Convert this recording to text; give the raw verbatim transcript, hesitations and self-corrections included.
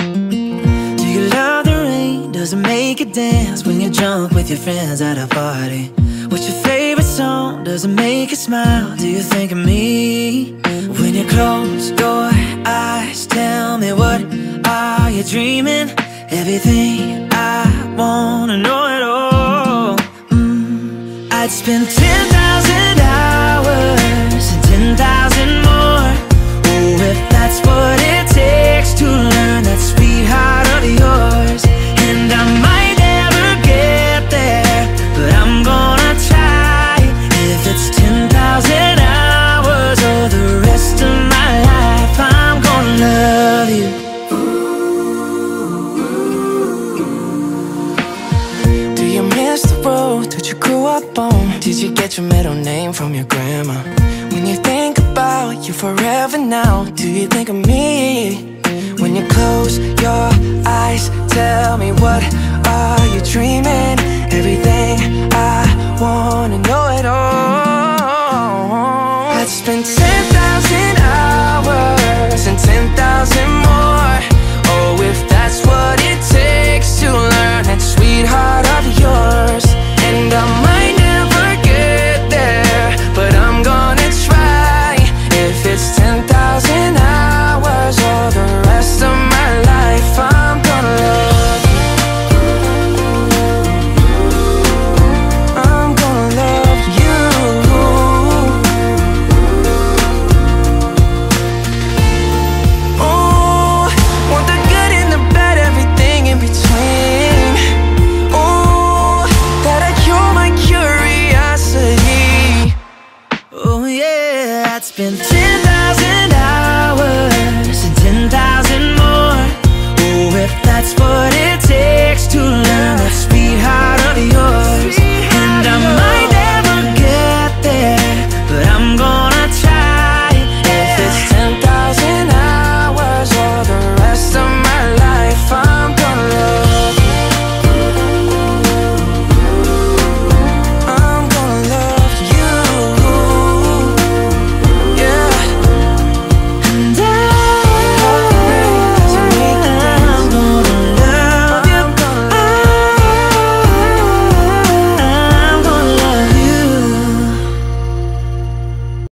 Do you love the rain? Does it make you dance when you're drunk with your friends at a party? What's your favorite song? Does it make you smile? Do you think of me? When you close your eyes, tell me, what are you dreaming? Everything I wanna know at all. mm, I'd spend ten thousand hours and ten thousand more. Oh, if that's what it takes to learn that sweetheart of yours. And I might never get there, but I'm gonna try. If it's ten thousand hours or the rest of my life, I'm gonna love you. Do you miss the road that you grew up on? Did you get your middle name from your grandma? When you think about you forever now, do you think of me? When you close your eyes, tell me, what are you dreaming? Everything